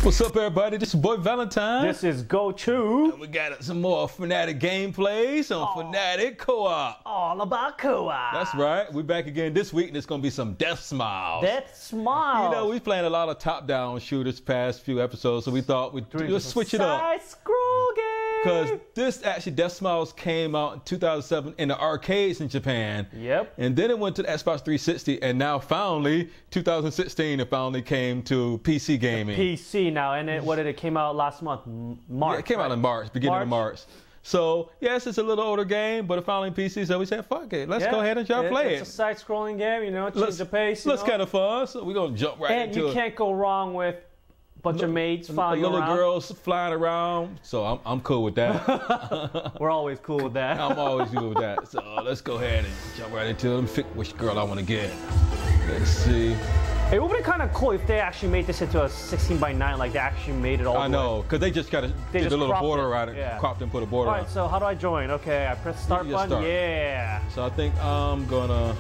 What's up, everybody? This is your boy Valentine. This is Gochu. And we got some more FanatiiQ gameplays on FanatiiQ Co-op. All about co-op. That's right. We're back again this week, and it's going to be some Deathsmiles. Deathsmiles. You know, we playing a lot of top-down shooters past few episodes, so we thought we'd switch it up. Side-scroll game. Because this actually, Deathsmiles came out in 2007 in the arcades in Japan. Yep. And then it went to the Xbox 360, and now finally, 2016, it finally came to PC gaming. PC now, and what did it came out last month? March. Yeah, it came out in March, beginning of March. So, yes, it's a little older game, but it finally PC, so we said, fuck it. Let's go ahead and play it. It's a side-scrolling game, you know, change the pace. Looks kind of fun, so we're going to jump right into it. And you can't go wrong with a bunch of maids flying around. Little girls flying around, so I'm cool with that. We're always cool with that. I'm always cool with that. So let's go ahead and jump right into it and pick which girl I want to get. Let's see. It would be kind of cool if they actually made this into a 16:9, like they actually made it all the way. I know, because they just got to get a little border around it, cropped and put a border on it. All right, so how do I join? Okay, I press start button. Start. Yeah. So I think I'm gonna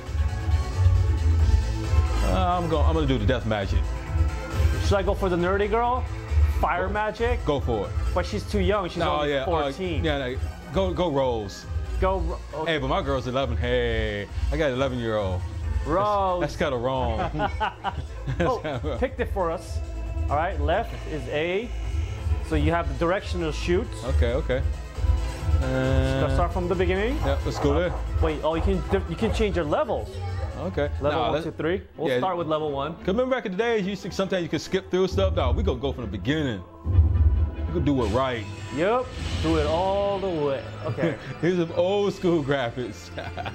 do the death magic. Should I go for the nerdy girl? Fire magic? Go for it. But she's too young. She's only 14. Go Rose. Okay. Hey, but my girl's 11. Hey, I got an 11-year-old. Rose. That's kind of wrong. Picked it for us. All right, left is A. So you have the directional shoot. Okay. Let's start from the beginning. Yeah, let's go there. Wait, you can change your levels. Okay. Level 1, 2, 3. We'll start with level 1. Cause remember back in the days, sometimes you could skip through stuff. No, we gonna go from the beginning. We gonna do it right. Yep. Do it all the way. Okay. Here's some old school graphics.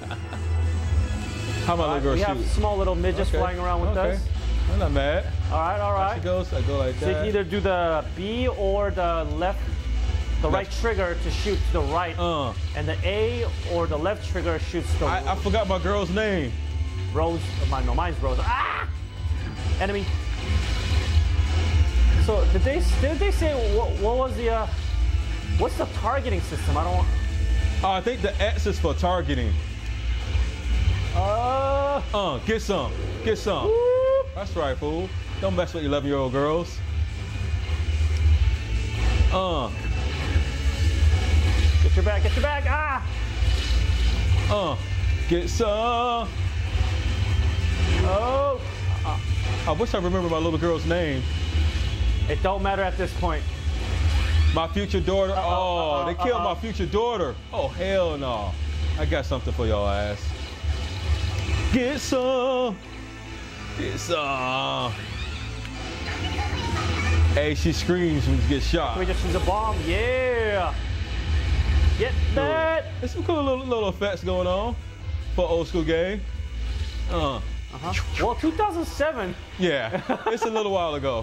How my little girl shoot? We have small little midgets flying around with us. I'm not mad. All right. She goes, I go like that. So you can either do the B or the left, right trigger to shoot to the right, and the A or the left trigger shoots the. I forgot my girl's name. Rose. No, mine's Rose. Ah! Enemy. So did they say what was the what's the targeting system? I don't want. I think the X is for targeting. Get some. Woo. That's right, fool. Don't mess with 11-year-old girls. Get your back. Ah. Get some. Oh. I wish I remember my little girl's name. It don't matter at this point. My future daughter. They killed my future daughter. Oh, hell no. I got something for y'all ass. Get some. Hey, she screams when she gets shot. Can we just use a bomb? Yeah. Get that. There's some cool little effects going on for an old school game. Well, 2007. Yeah, it's a little while ago.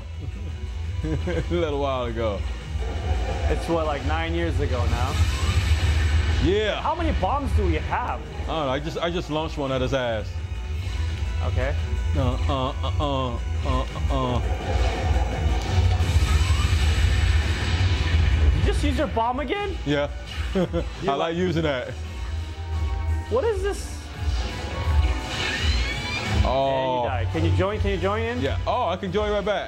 It's what, like 9 years ago now? Yeah. How many bombs do we have? I don't know. I just launched one at his ass. Okay. Did you just use your bomb again? Yeah. I like using that. What is this? Oh. And you died. Can you join in? Yeah. Oh, I can join right back.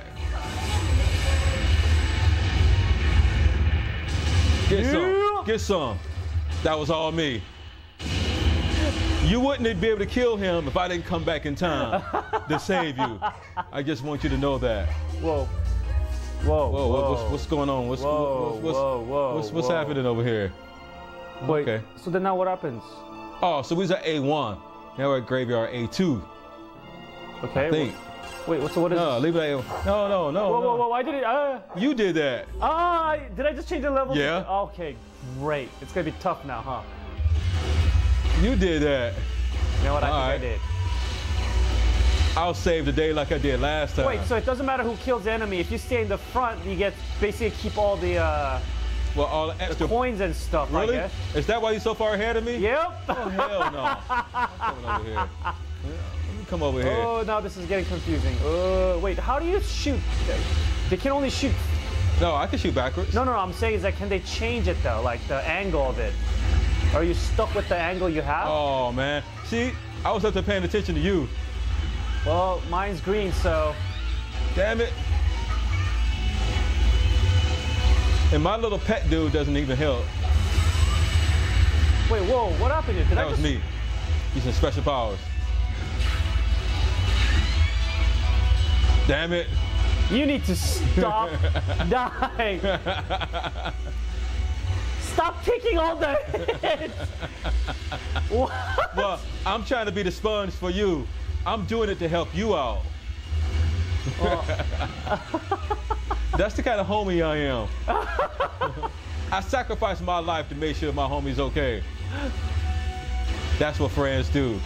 Get some. That was all me. You wouldn't be able to kill him if I didn't come back in time to save you. I just want you to know that. Whoa. What's going on? What's happening over here? Wait, okay. So then now what happens? Oh, so we was at A1. Now we're at graveyard A2. Okay. I think. Wait, so what is No, leave it at A1. No. Whoa, why did it? You did that. Did I just change the level? Yeah. Okay, great. It's gonna be tough now, huh? You did that. You know what? I did. I'll save the day like I did last time. Wait, so it doesn't matter who kills the enemy. If you stay in the front, you get basically keep all the all the extra coins and stuff. Really? I guess. Is that why you're so far ahead of me? Yep. Oh hell no! I'm coming over here. Let me come over here. Oh, now this is getting confusing. Wait, how do you shoot? They can only shoot. No, I can shoot backwards. No. I'm saying is that can they change it though, like the angle of it? Are you stuck with the angle you have? Oh man, see, I was up there paying attention to you. Well, mine's green, so. Damn it. And my little pet dude doesn't even help. Wait, whoa, what happened here? That was me. Using special powers. Damn it. You need to stop dying. Stop kicking all the hits. What? Well, I'm trying to be the sponge for you. I'm doing it to help you out. That's the kind of homie I am. I sacrifice my life to make sure my homie's okay. That's what friends do.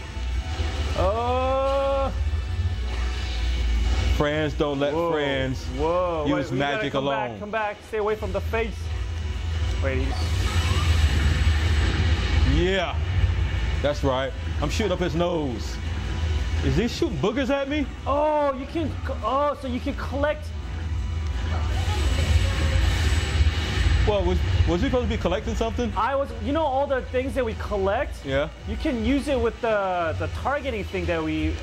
Friends don't let friends use magic alone. Come back. Stay away from the face. Wait. Yeah, that's right. I'm shooting up his nose. Is he shooting boogers at me? Oh, you can. Oh, so you can collect. Well, was he supposed to be collecting something? I was. You know all the things that we collect. Yeah. You can use it with the targeting thing that we.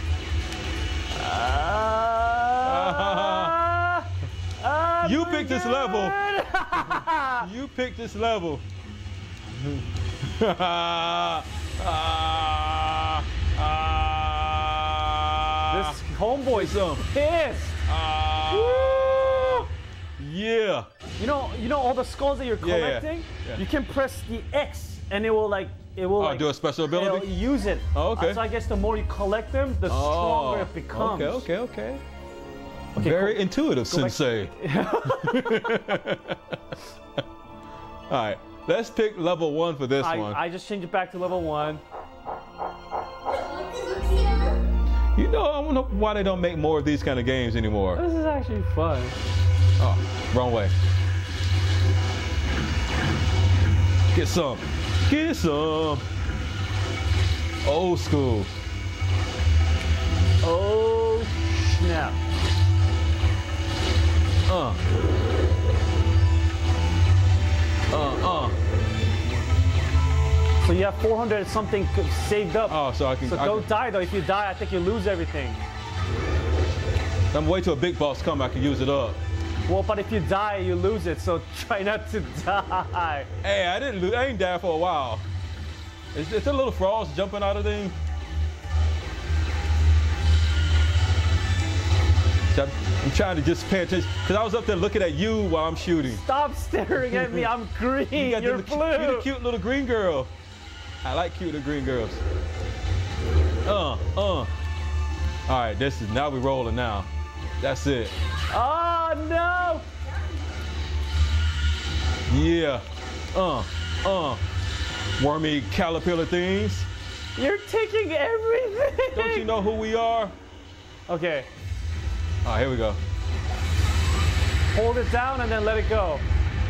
You picked this level. You picked this level. This homeboy's pissed. Yeah. You know all the skulls that you're collecting. Yeah. You can press the X and it will like do a special ability. It'll use it. Oh, okay. So I guess the more you collect them, the stronger it becomes. Okay. cool. Very intuitive, Sensei. All right, let's pick level 1 for this one. I just changed it back to level 1. You know, I wonder why they don't make more of these kind of games anymore. This is actually fun. Oh, wrong way. Get some. Get some. Old school. Oh, snap. So you have 400 something saved up. Oh, so I can. So don't die though. If you die, I think you lose everything. I'm waiting till a big boss come. I can use it up. Well, but if you die, you lose it. So try not to die. Hey, I didn't lose. I ain't died for a while. Is there little frogs jumping out of things? I'm trying to just pay attention because I was up there looking at you while I'm shooting. Stop staring at me. I'm green. You're blue. You're the cute little green girl. I like cute little green girls. All right, now we're rolling now. That's it. Oh no. Yeah. Wormy caterpillar things. You're taking everything. Don't you know who we are? Okay. All right, here we go. Hold it down and then let it go.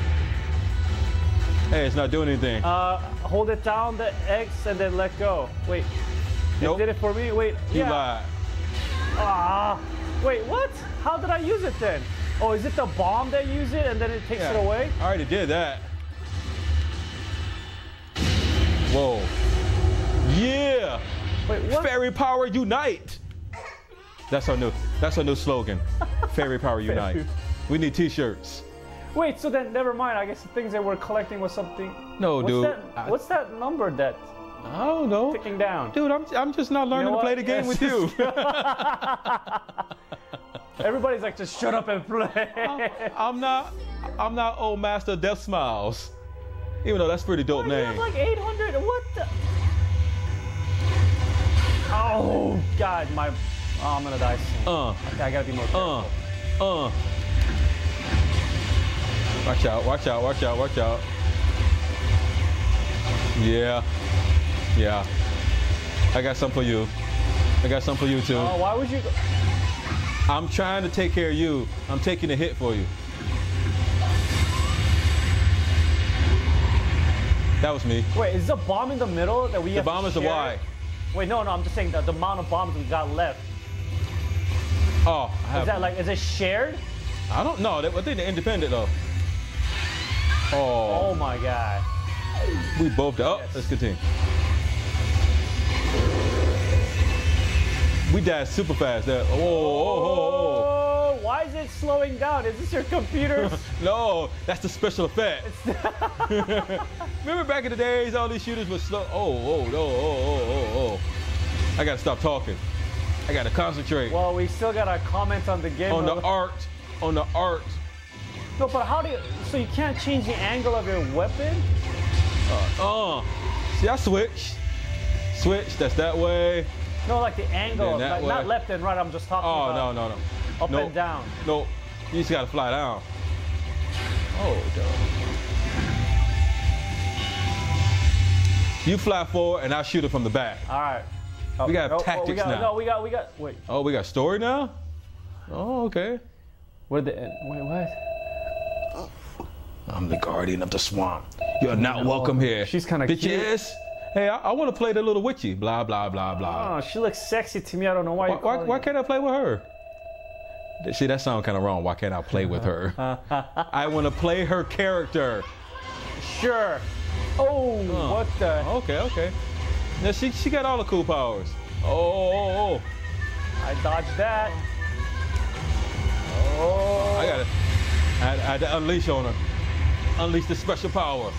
Hey, it's not doing anything. Hold it down, the X, and then let go. Wait. Nope. It did it for me? Wait. You lied. Wait, what? How did I use it then? Oh, is it the bomb that uses it and then it takes it away? I already did that. Whoa. Yeah. Wait, what? Fairy power unite. That's our new slogan. Fairy power unite. We need t-shirts. Wait, so then never mind. I guess the things that we're collecting was something. No, dude. What's that number that? I don't know. Ticking down. Dude, I'm just not learning to play the game with you. Everybody's like, just shut up and play. I'm not old master Deathsmiles. Even though that's a pretty dope name. You have like 800. What the? Oh God, I'm gonna die soon. Okay, I gotta be more careful. Watch out, watch out, watch out, watch out. Yeah. I got some for you. I got some for you too. Oh, why would you go? I'm trying to take care of you. I'm taking a hit for you. That was me. Wait, is the bomb in the middle that we have to share? The bomb is the Y. Wait, no, I'm just saying the amount of bombs we got left. Oh, is it shared? I don't know. I think they're independent though. Oh my God. We both up. Yes. Let's continue. We died super fast there. Oh, why is it slowing down? Is this your computer? No, that's the special effect. Remember back in the days, all these shooters were slow. Oh. I gotta stop talking. I gotta concentrate. Well, we still gotta comment on the game. On the art. No, but how do you? So you can't change the angle of your weapon? See, I switch. Switch. That's that way. No, like the angle, like not left and right. I'm just talking about. No. Up and down. No, you just gotta fly down. Oh, damn. You fly forward, and I'll shoot it from the back. All right. We got tactics now. No, we got. Wait. Oh, we got story now. Oh, okay. Wait, what? I'm the guardian of the swamp. You're not welcome here. She's kind of cute. Bitches. Hey, I want to play the little witchy. Blah, blah, blah, blah. Oh, she looks sexy to me. I don't know why. Why can't I play with her? See, that sounds kind of wrong. Why can't I play with her? I want to play her character. Sure. Oh, what the? Okay. Now, she got all the cool powers. Oh. I dodged that. Oh. I got it. I had to unleash on her. Unleash the special power.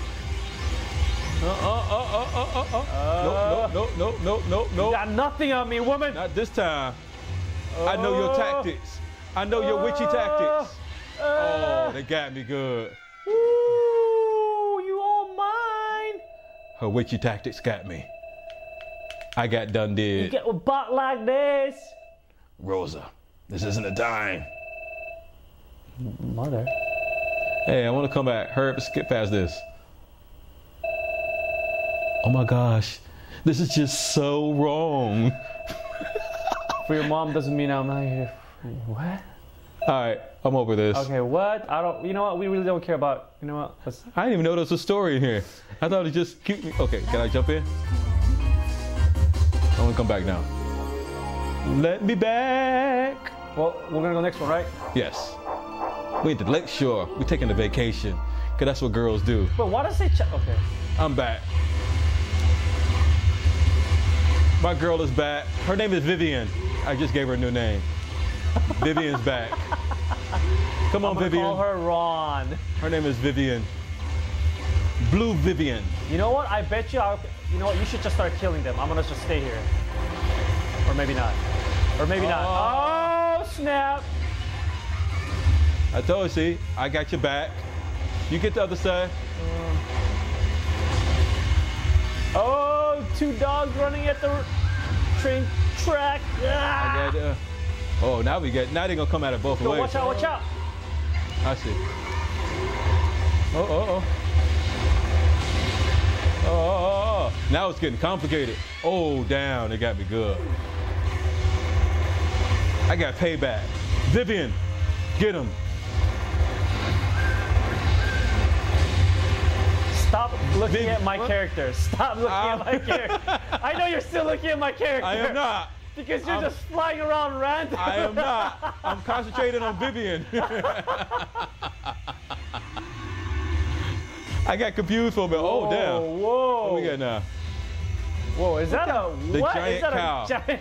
No. You got nothing on me, woman. Not this time. I know your tactics. I know your witchy tactics. Oh, they got me good. Ooh, you all mine. Her witchy tactics got me. I got done did. You get a butt like this. Rosa, this isn't a dime. Mother. Hey, I want to come back. Hurry up and skip past this. Oh my gosh, this is just so wrong. For your mom doesn't mean I'm not here. What? All right, I'm over this. Okay, what? You know what? We really don't care about, you know what? I didn't even know there was a story in here. I thought it just cute me. Okay, can I jump in? I want to come back now. Let me back. Well, we're gonna go next one, right? Yes. We at the lake shore. We're taking a vacation, because that's what girls do. But why does it okay. I'm back. My girl is back. Her name is Vivian. I just gave her a new name. Vivian's back. Come on, Vivian. Call her Ron. Her name is Vivian. Blue Vivian. You know what? I bet you. You know what? You should just start killing them. I'm gonna just stay here. Or maybe not. Or maybe not. Oh snap! I told you. See, I got your back. You get the other side. Oh, two dogs running at the train track. I got, oh, now they're gonna come at it both ways. Watch out, watch out. I see. Oh. Now it's getting complicated. Oh, down. They got me good. I got payback. Vivian, get him. Stop looking at my character. Stop looking at my character. I know you're still looking at my character. I am not. Because you're just flying around random. I am not. I'm concentrating on Vivian. I got confused for a minute. Oh, damn. Whoa. What we got now? Whoa, is that a the what? giant Is that cow? A giant...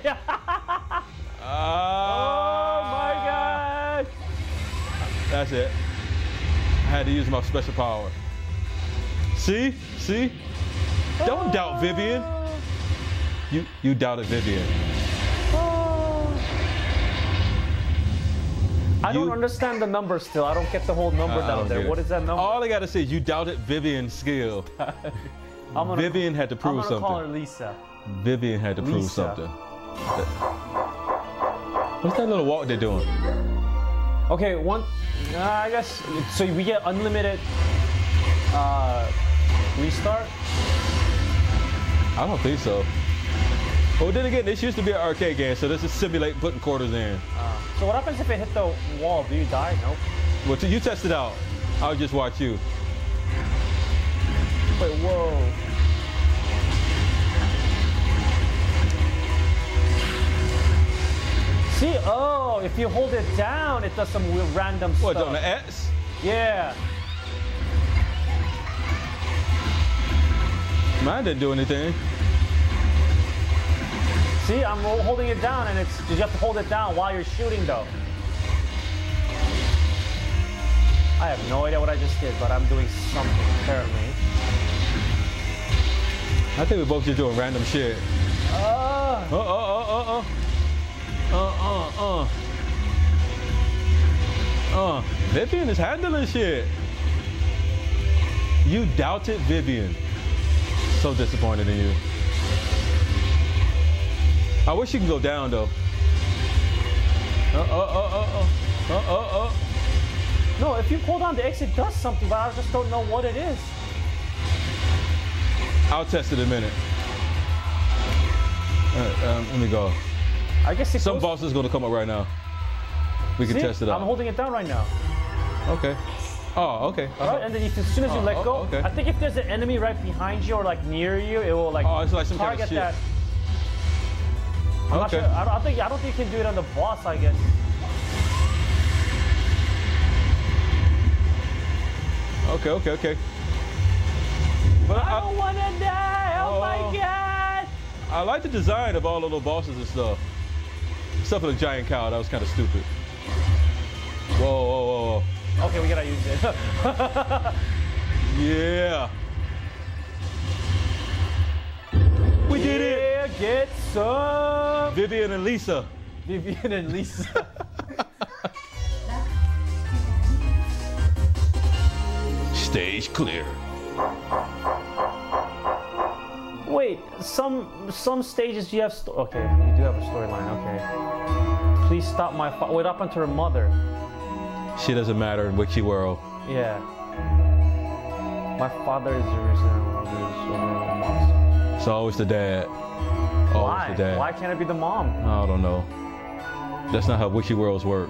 Oh my God. That's it. I had to use my special power. See? Don't doubt Vivian. You doubted Vivian. I don't understand the number still. I don't get the whole number down there. What is that number? All I gotta say is you doubted Vivian's skill. Vivian had to prove something. I'm gonna call her Lisa. Vivian had to prove something. What's that little walk they're doing? Okay, I guess, so we get unlimited restart? I don't think so. Well, then again, this used to be an arcade game, so this is simulating putting quarters in. So what happens if it hit the wall? Do you die? Nope. Well, you test it out. I'll just watch you. Wait, whoa. See, oh, if you hold it down, it does some weird random stuff. What, on the X? Yeah. Mine didn't do anything. See, I'm holding it down, and you have to hold it down while you're shooting, though. I have no idea what I just did, but I'm doing something, apparently. I think we're both just doing random shit. Vivian is handling shit. You doubted Vivian. So disappointed in you. I wish you could go down though. No, if you pull down the X, it does something, but I just don't know what it is. I'll test it in a minute. Let me go. I guess some boss is gonna come up right now. We can test it out. I'm holding it down right now. Okay. Oh, okay. Right, and then as soon as you let go, okay. I think if there's an enemy right behind you or like near you, it will like, it's like some target kind of shit. that. I'm not sure. I don't think you can do it on the boss, I guess. Okay. But I don't wanna die. Oh my god! I like the design of all the little bosses and stuff. Except for the giant cow, that was kind of stupid. Whoa. Okay, we gotta use it. Yeah. We did it. Yeah, get some. Vivian and Lisa. Vivian and Lisa. Stage clear. Wait, some stages you have. Okay, you do have a storyline. Okay. Please stop my. What happened to her mother? She doesn't matter in Witchy World. Yeah. My father is the reason monster. It's always the dad. Why? The dad. Why can't it be the mom? I don't know. That's not how Witchy Worlds work.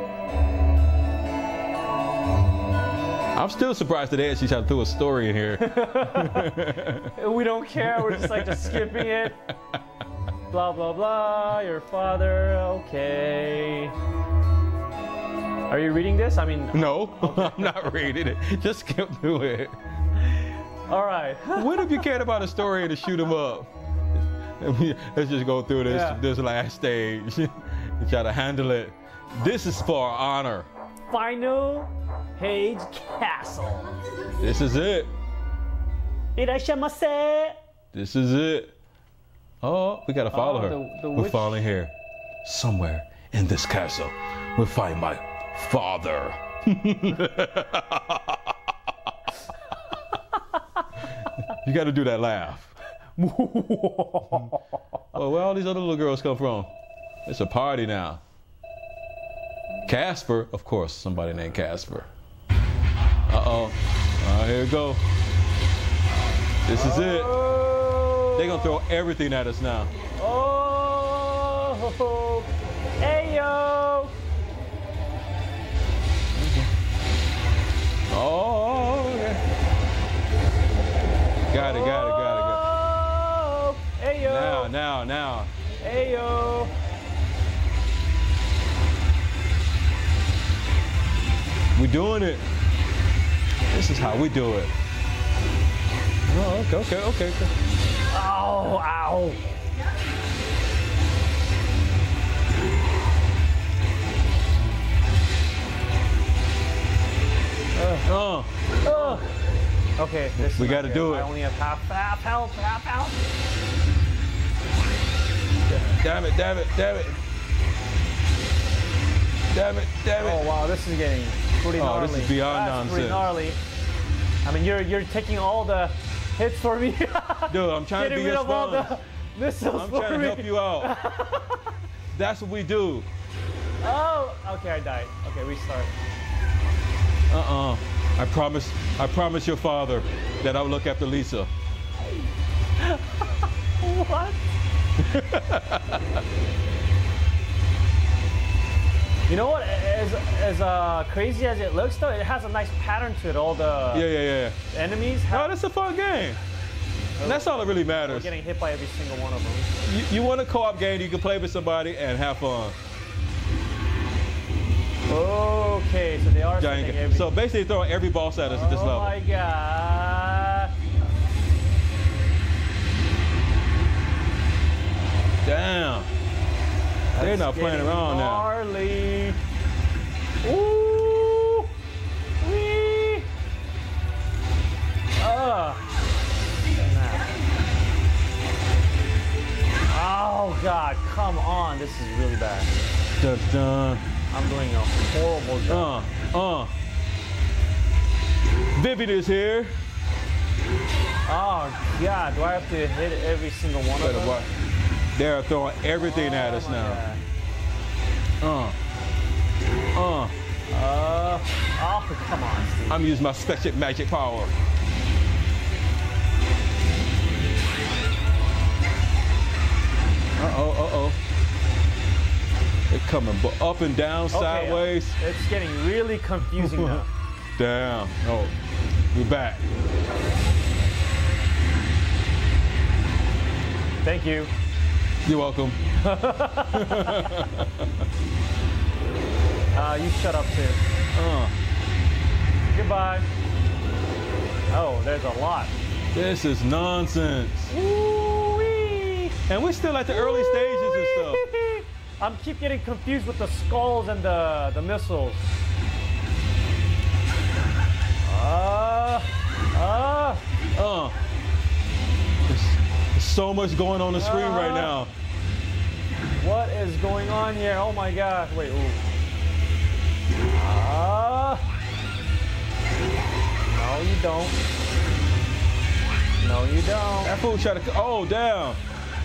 I'm still surprised today that she tried to throw a story in here. We don't care. We're just skipping it. Blah blah blah. Your father. Okay. Are you reading this? I mean. No, okay. I'm not reading it. Just skip through it. All right. What if you cared about a story and to shoot him up? Let's just go through this last stage and try to handle it. This is for our honor. Final Page Castle. This is it. Irashamase. This is it. Oh, we gotta follow her. We're following here. Somewhere in this castle, we'll find my father. You gotta do that laugh. Oh, where all these other little girls come from? It's a party now. Casper, of course, somebody named Casper. Here we go. This is it. They're gonna throw everything at us now. Oh, hey yo. Oh, okay. Got it. Oh, hey yo. Now. Hey yo. We're doing it. This is how we do it. Oh, okay. Oh, ow. Okay, we got to do it. I only have half health. Damn it. Oh wow, this is getting pretty gnarly. This is beyond nonsense. Pretty gnarly. I mean, you're taking all the hits for me. Dude, I'm trying to be your all the missiles I'm trying to help you out. That's what we do. Oh, okay, I died. Okay, restart. I promise your father that I will look after Lisa. What? You know what? As crazy as it looks, though, it has a nice pattern to it. All the enemies. No, that's a fun game. And that's all that really matters. We're getting hit by every single one of them. You want a co-op game you can play with somebody and have fun. Okay, so they are giant. So basically, throwing every boss at us at this level. Oh my god! Damn. They're not playing around gnarly. now. Ooh! Oh God, come on. This is really bad. Dun, dun. I'm doing a horrible job. Vivid is here. Oh God, do I have to hit every single one of them? They're throwing everything at us now. Oh, come on, Steve. I'm using my special magic power. Uh-oh. They're coming up and down, sideways. It's getting really confusing now. Damn. Oh, we're back. Thank you. You're welcome. You shut up too. Goodbye. Oh, there's a lot. This is nonsense. Woo-wee. And we're still at the early stages and stuff. I'm keep getting confused with the skulls and the missiles. There's so much going on the screen right now. What is going on here? Oh my God. Wait, ooh. No, you don't. No, you don't. That fool tried to, oh, damn.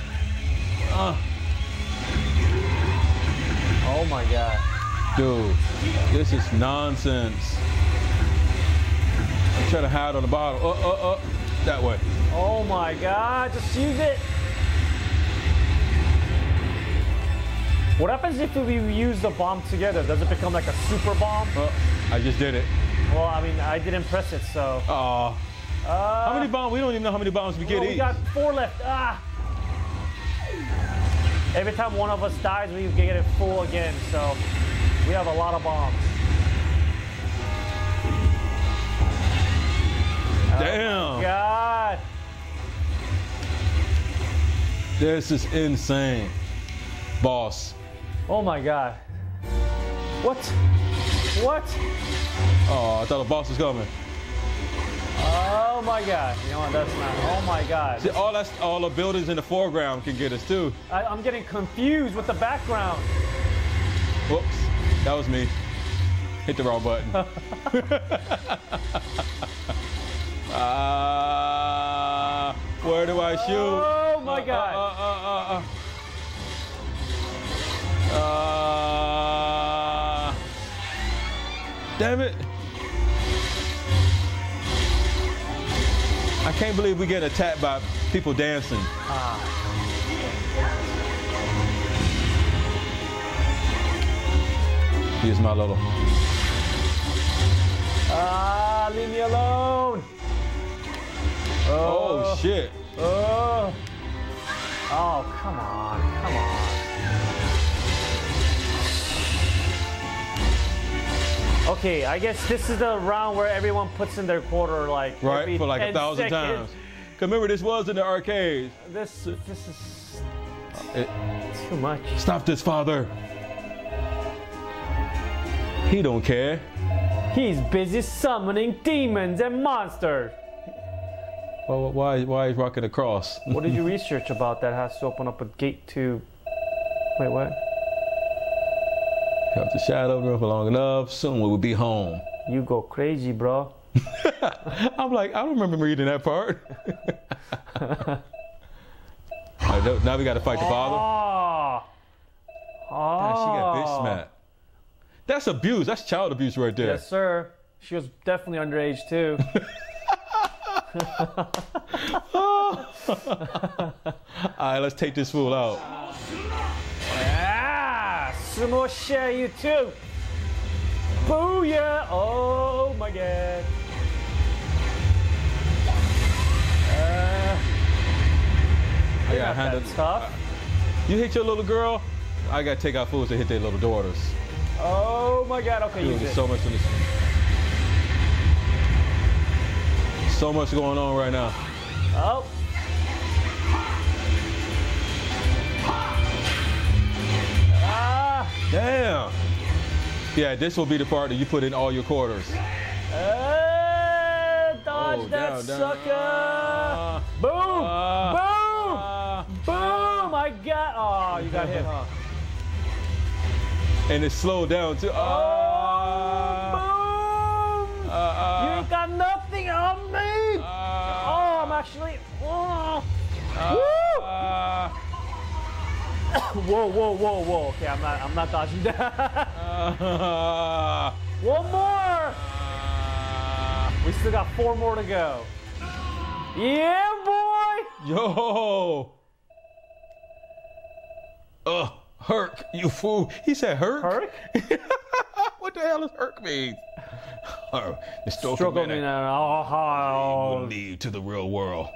Oh my God. Dude, this is nonsense. I'm trying to hide on the bottom. That way. Oh my God, just use it. What happens if we use the bomb together? Does it become like a super bomb? I just did it. Well, I mean, I didn't press it, so. How many bombs? We don't even know how many bombs we get each. We got 4 left. Every time one of us dies, we get it full again, so we have a lot of bombs. Damn. Oh my God. This is insane. Boss. Oh my God. What? What? Oh, I thought the boss was coming. Oh my God. You know what? That's not. Oh my God. See, all the buildings in the foreground can get us too. I'm getting confused with the background. Whoops. That was me. Hit the wrong button. Where do I shoot? Oh my God. Damn it. I can't believe we get attacked by people dancing. Here's my little. Leave me alone. Oh shit. Oh, come on. Come on. Okay, I guess this is the round where everyone puts in their quarter, like right, for like 1,000 times. Cause remember, this was in the arcades. This is too much. Stop this, father. He don't care. He's busy summoning demons and monsters. Well, why is rocking across? What did you research about that has to open up a gate to? Wait, what? Kept the shadow room for long enough. Soon we will be home. You go crazy, bro. I'm like, I don't remember reading that part. Right, now we got to fight the father. She got bitch smacked. That's abuse. That's child abuse right there. Yes, sir. She was definitely underage too. All right, let's take this fool out. Sumo share you too. Booyah! Oh my God. I got handled tough. You hit your little girl. I got to take out fools to hit their little daughters. Oh my God. Okay, Dude, there's so much in this. So much going on right now. Oh. Damn. Yeah, this will be the part that you put in all your quarters. Dodge Dodge that sucker! Boom! Boom! Boom! I got. Oh, you got hit, huh? And it slowed down too. Boom! You ain't got nothing on me! Oh, I'm actually. Oh. Woo! Whoa, whoa, whoa, whoa. Okay, I'm not dodging that. One more! We still got 4 more to go. Yeah, boy! Yo! Herc, you fool. He said Herc? Herc? What the hell does Herc mean? The stroke Stroke of me man now. will lead to the real world.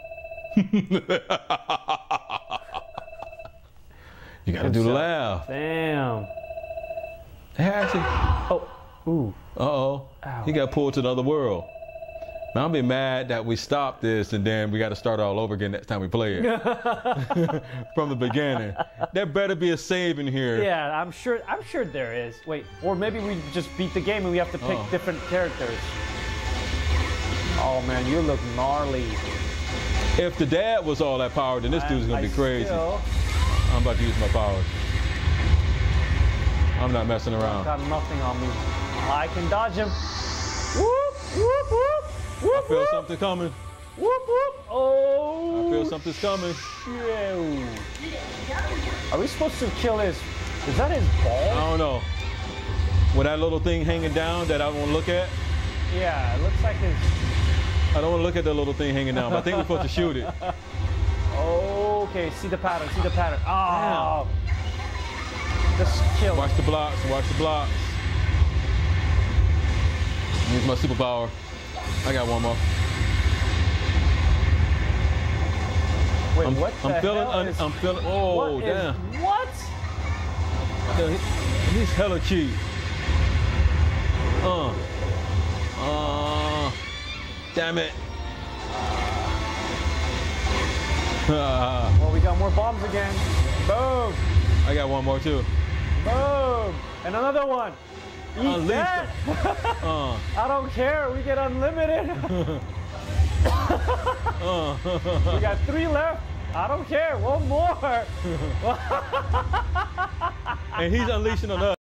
You gotta do the laugh. Damn. Actually. Oh. Ooh. Uh-oh. Ow. He got pulled to the other world. Man, I'll be mad that we stopped this and then we got to start all over again next time we play it. From the beginning. There better be a save in here. Yeah, I'm sure there is. Wait, or maybe we just beat the game and we have to pick different characters. Oh man, you look gnarly. If the dad was all that powered, then this dude's gonna be crazy. I'm about to use my powers. I'm not messing around. Got nothing on me. I can dodge him. Whoop, whoop, whoop. Whoop, I feel whoop. something coming. Whoop, whoop. Oh. I feel something's coming. Ew. Are we supposed to kill his? Is that his I ball? don't know. With that little thing hanging down that I don't want to look at. Yeah, it looks like his. I don't want to look at the little thing hanging down, but I think we're supposed to shoot it. Okay, see the pattern, see the pattern. Oh. Just kill. Watch the blocks, watch the blocks. Use my superpower. I got one more. Wait, what the hell is... I'm feeling, oh, what damn. What? He's hella cheap. Damn it. Well, we got more bombs again. Boom. I got one more too. Boom. And another one. Eat that. I don't care. We get unlimited. We got 3 left. I don't care. One more. And he's unleashing on us.